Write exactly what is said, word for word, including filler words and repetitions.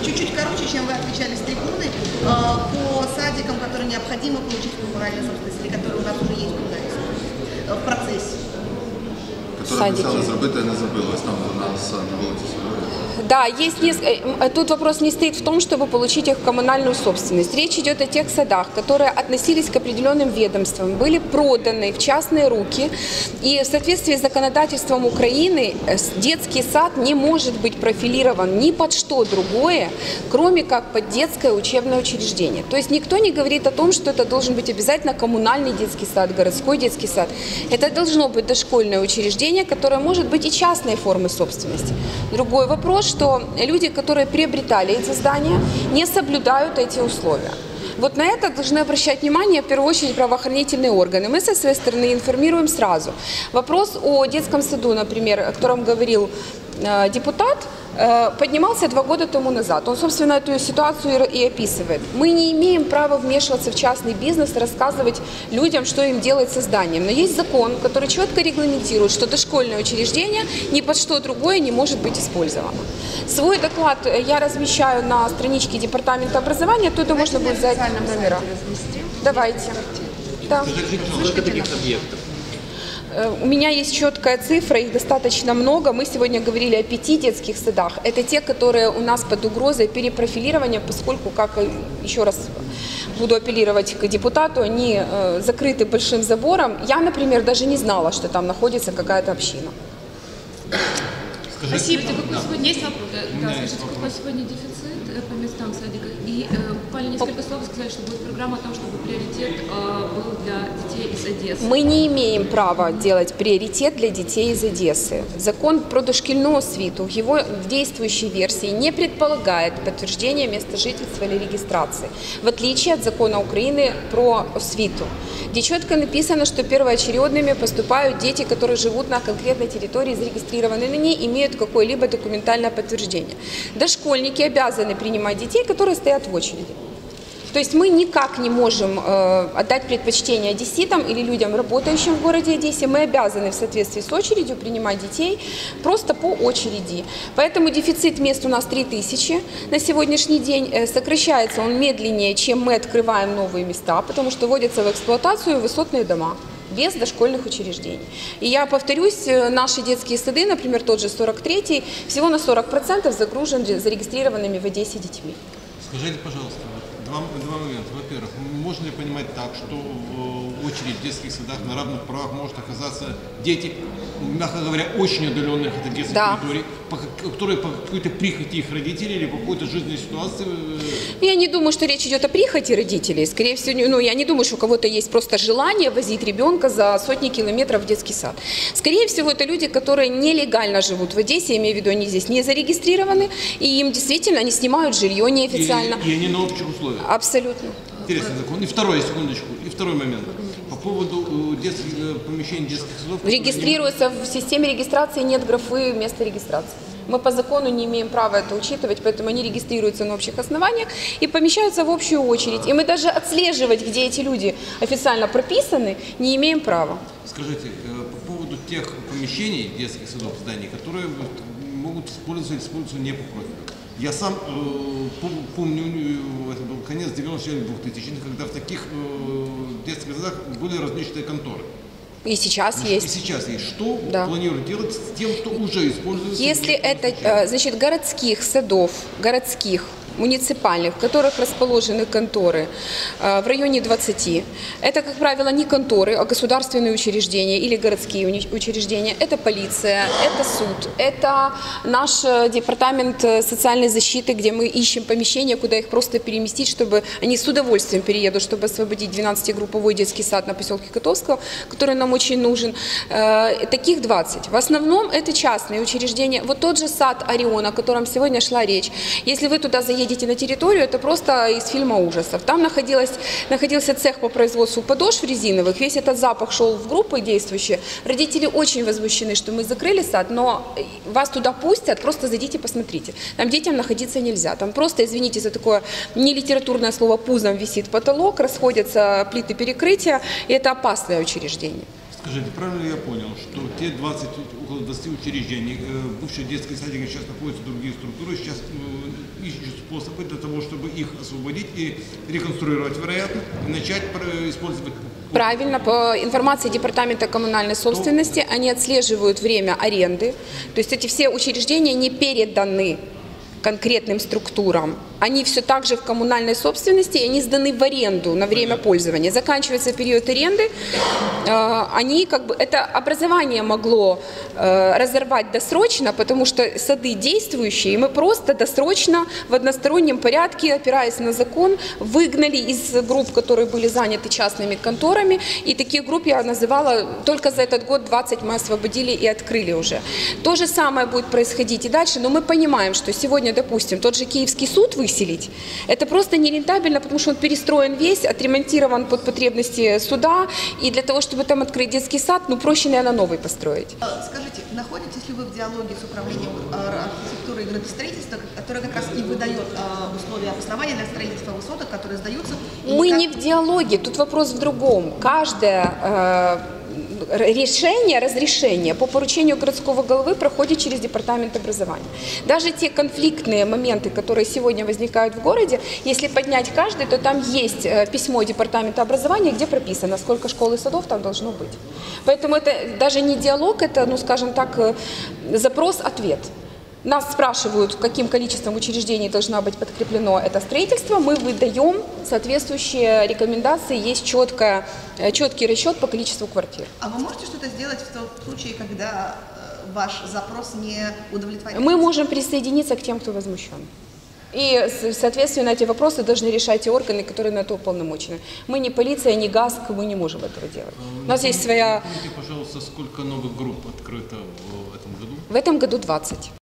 чуть-чуть короче, чем вы отвечали с трибуны, по садикам, которые необходимо получить в коммунальную собственность, или которые у нас уже есть в процессе. Которые обещали сделать, а не забылось там у нас на вулице. Да, есть несколько. Тут вопрос не стоит в том, чтобы получить их в коммунальную собственность. Речь идет о тех садах, которые относились к определенным ведомствам, были проданы в частные руки. И в соответствии с законодательством Украины детский сад не может быть профилирован ни под что другое, кроме как под детское учебное учреждение. То есть никто не говорит о том, что это должен быть обязательно коммунальный детский сад, городской детский сад. Это должно быть дошкольное учреждение, которое может быть и частной формы собственности. Другой вопрос, что люди, которые приобретали эти здания, не соблюдают эти условия. Вот на это должны обращать внимание, в первую очередь, правоохранительные органы. Мы со своей стороны информируем сразу. Вопрос о детском саду, например, о котором говорил э, депутат, э, поднимался два года тому назад. Он, собственно, эту ситуацию и описывает. Мы не имеем права вмешиваться в частный бизнес, рассказывать людям, что им делать со зданием. Но есть закон, который четко регламентирует, что дошкольное учреждение ни под что другое не может быть использовано. Свой доклад я размещаю на страничке Департамента образования, оттуда можно будет взять номера. Давайте. Да. Сколько таких объектов? У меня есть четкая цифра, их достаточно много. Мы сегодня говорили о пяти детских садах. Это те, которые у нас под угрозой перепрофилирования, поскольку, как еще раз буду апеллировать к депутату, они э, закрыты большим забором. Я, например, даже не знала, что там находится какая-то община. Спасибо. Какой сегодня есть вопрос? Да, скажите, какой сегодня дефицит по местам садика? И э, буквально несколько слов сказали, что будет программа о том, чтобы приоритет э, был для детей из Одессы. Мы не имеем права делать приоритет для детей из Одессы. Закон про дошкільну освіту в его в действующей версии не предполагает подтверждение места жительства или регистрации, в отличие от закона Украины про освіту, где четко написано, что первоочередными поступают дети, которые живут на конкретной территории, зарегистрированы на ней, имеют какое-либо документальное подтверждение. Дошкольники обязаны принимать детей, которые стоят в очереди. То есть мы никак не можем э, отдать предпочтение одесситам или людям, работающим в городе Одессе. Мы обязаны в соответствии с очередью принимать детей просто по очереди. Поэтому дефицит мест у нас три тысячи на сегодняшний день. Э, сокращается он медленнее, чем мы открываем новые места, потому что вводятся в эксплуатацию высотные дома без дошкольных учреждений. И я повторюсь, наши детские сады, например, тот же сорок третий, всего на сорок процентов загружен зарегистрированными в Одессе детьми. Скажите, пожалуйста, два, два момента. Во-первых, можно ли понимать так, что в очередь в детских садах на равных правах может оказаться дети, мягко говоря, очень отдаленных от детских да. территорий, по, которые по какой-то прихоти их родителей или по какой-то жизненной ситуации? Я не думаю, что речь идет о прихоти родителей. Скорее всего, ну, я не думаю, что у кого-то есть просто желание возить ребенка за сотни километров в детский сад. Скорее всего, это люди, которые нелегально живут в Одессе, я имею в виду, они здесь не зарегистрированы, и им действительно, они снимают жилье неофициально. И, и они на общих условиях? Абсолютно. Интересный закон. И второй, секундочку, и второй момент. По поводу детских, помещений детских садов. Регистрируется в системе регистрации, нет графы места регистрации. Мы по закону не имеем права это учитывать, поэтому они регистрируются на общих основаниях и помещаются в общую очередь. И мы даже отслеживать, где эти люди официально прописаны, не имеем права. Скажите, по поводу тех помещений детских садов, зданий, которые могут использоваться, использоваться не по профилю. Я сам э, помню, это был конец девяностых, двухтысячных, когда в таких э, детских садах были различные конторы. И сейчас значит, есть. И сейчас есть. Что да. планируют делать с тем, кто уже используется? Если это, значит, городских садов, городских, муниципальных, в которых расположены конторы в районе двадцати. Это, как правило, не конторы, а государственные учреждения или городские учреждения. Это полиция, это суд, это наш департамент социальной защиты, где мы ищем помещения, куда их просто переместить, чтобы они с удовольствием переедут, чтобы освободить двенадцатигрупповой детский сад на поселке Котовского, который нам очень нужен. Таких двадцать. В основном это частные учреждения. Вот тот же сад Орион, о котором сегодня шла речь. Если вы туда заедете, едете на территорию, это просто из фильма ужасов. Там находилось, находился цех по производству подошв резиновых, весь этот запах шел в группы действующие. Родители очень возмущены, что мы закрыли сад, но вас туда пустят, просто зайдите, посмотрите. Там детям находиться нельзя. Там просто, извините за такое нелитературное слово, пузом висит потолок, расходятся плиты перекрытия, и это опасное учреждение. Скажите, правильно ли я понял, что те двадцать, около двадцати учреждений. Бывшие детские садики сейчас находятся другие структуры, сейчас ищут способы для того, чтобы их освободить и реконструировать, вероятно, и начать использовать. Правильно, по информации Департамента коммунальной собственности, они отслеживают время аренды, то есть эти все учреждения не переданы конкретным структурам. Они все так же в коммунальной собственности, и они сданы в аренду на время пользования. Заканчивается период аренды, э, они как бы, это образование могло э, разорвать досрочно, потому что сады действующие, и мы просто досрочно в одностороннем порядке, опираясь на закон, выгнали из групп, которые были заняты частными конторами, и таких групп я называла, только за этот год двадцать мы освободили и открыли уже. То же самое будет происходить и дальше, но мы понимаем, что сегодня, допустим, тот же Киевский суд выселить, это просто нерентабельно, потому что он перестроен весь, отремонтирован под потребности суда, и для того, чтобы там открыть детский сад, ну проще, наверное, новый построить. Скажите, находитесь ли вы в диалоге с управлением архитектуры и градостроительства, которое как раз и выдает условия обоснования для строительства высоток, которые сдаются? Мы как... не в диалоге, тут вопрос в другом. Каждое э, решение, разрешение по поручению городского головы проходит через департамент образования. Даже те конфликтные моменты, которые сегодня возникают в городе, если поднять каждый, то там есть письмо департамента образования, где прописано, сколько школ и садов там должно быть. Поэтому это даже не диалог, это, ну скажем так, запрос-ответ. Нас спрашивают, каким количеством учреждений должно быть подкреплено это строительство. Мы выдаем соответствующие рекомендации, есть четкое, четкий расчет по количеству квартир. А вы можете что-то сделать в том случае, когда ваш запрос не удовлетворяется? Мы можем присоединиться к тем, кто возмущен. И, соответственно, эти вопросы должны решать те органы, которые на это уполномочены. Мы не полиция, не ГАСК, мы не можем этого делать. У нас есть своя... Скажите, пожалуйста, сколько новых групп открыто в этом году? В этом году двадцать.